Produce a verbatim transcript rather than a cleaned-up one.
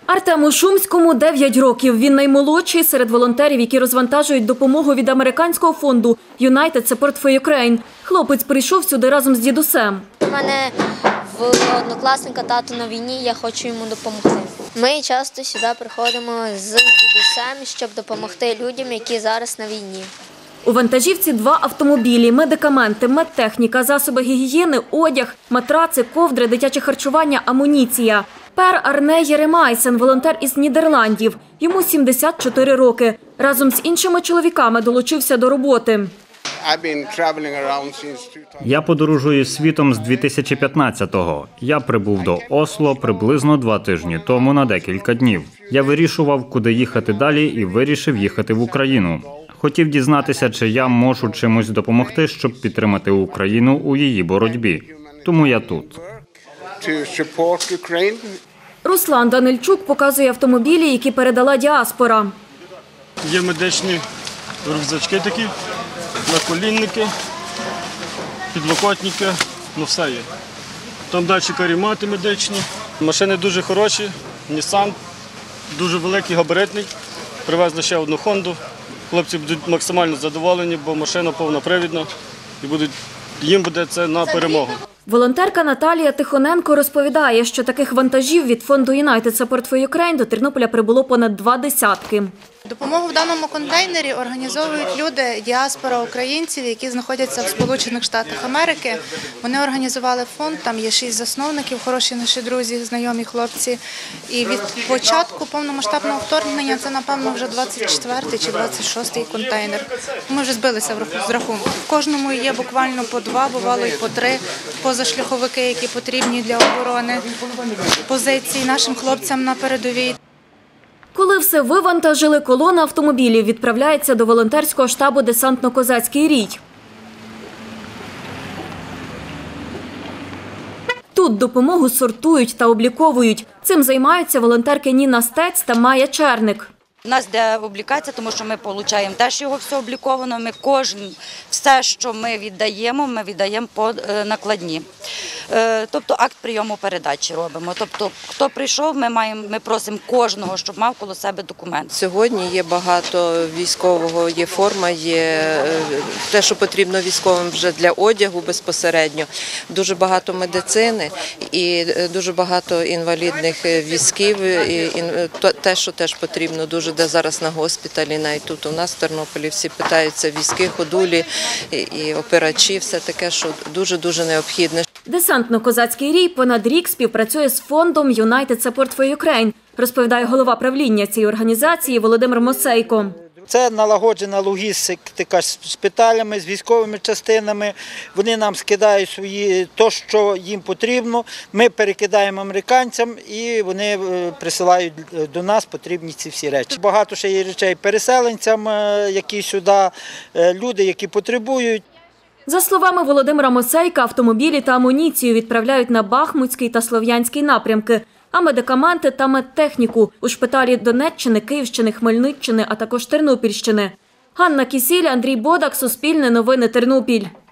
Артему Шумському дев'ять років. Він наймолодший серед волонтерів, які розвантажують допомогу від американського фонду United Support for Ukraine. Хлопець прийшов сюди разом з дідусем. У мене в однокласника тато на війні, я хочу йому допомогти. Ми часто сюди приходимо з дідусем, щоб допомогти людям, які зараз на війні. У вантажівці два автомобілі, медикаменти, медтехніка, засоби гігієни, одяг, матраци, ковдри, дитяче харчування, амуніція. Пер Арне Єремайсен – волонтер із Нідерландів. Йому сімдесят чотири роки. Разом з іншими чоловіками долучився до роботи. Я подорожую світом з дві тисячі п'ятнадцятого. Я прибув до Осло приблизно два тижні тому на декілька днів. Я вирішував, куди їхати далі, і вирішив їхати в Україну. Хотів дізнатися, чи я можу чимось допомогти, щоб підтримати Україну у її боротьбі. Тому я тут. Руслан Данильчук показує автомобілі, які передала діаспора. Є медичні рюкзачки такі, наколінники, підлокотники, ну все є. Там далі карімати медичні. Машини дуже хороші, Nissan, дуже великий, габаритний. Привезли ще одну Хонду. Хлопці будуть максимально задоволені, бо машина повнопривідна і будуть, їм буде це на перемогу. Волонтерка Наталія Тихоненко розповідає, що таких вантажів від фонду United Support for Ukraine до Тернополя прибуло понад два десятки. Допомогу в даному контейнері організовують люди, діаспора українців, які знаходяться в Сполучених Штатах Америки. Вони організували фонд, там є шість засновників, хороші наші друзі, знайомі хлопці. І від початку повномасштабного вторгнення це, напевно, вже двадцять четвертий чи двадцять шостий контейнер. Ми вже збилися з рахунку. В кожному є буквально по два, бувало і по три позашляховики, які потрібні для оборони позицій нашим хлопцям на передовій. Коли все вивантажили, колона автомобілів відправляється до волонтерського штабу «Десантно-козацький рій». Тут допомогу сортують та обліковують. Цим займаються волонтерки Ніна Стець та Майя Черник. У нас йде облікація, тому що ми отримуємо теж його все обліковано. Ми кожен, все, що ми віддаємо, ми віддаємо по накладні. Тобто акт прийому передачі робимо. Тобто, хто прийшов, ми маємо, ми просимо кожного, щоб мав коло себе документ. Сьогодні є багато військового, є форма, є те, що потрібно військовим вже для одягу безпосередньо. Дуже багато медицини і дуже багато інвалідних візків, і те, що теж потрібно дуже, де зараз на госпіталі, навіть тут у нас в Тернополі всі питаються візки, ходулі і операчі, все таке, що дуже-дуже необхідне. Десантно-козацький рій понад рік співпрацює з фондом United Support for Ukraine, розповідає голова правління цієї організації Володимир Мосейко. Це налагоджена логістика з шпиталями, з військовими частинами. Вони нам скидають свої, то, що їм потрібно. Ми перекидаємо американцям і вони присилають до нас потрібні ці всі речі. Багато ще є речей переселенцям, які сюди, люди, які потребують. За словами Володимира Мосейка, автомобілі та амуніцію відправляють на Бахмутський та Слов'янський напрямки, а медикаменти та медтехніку – у шпиталі Донеччини, Київщини, Хмельниччини, а також Тернопільщини. Ганна Кісіль, Андрій Бодак, Суспільне новини, Тернопіль.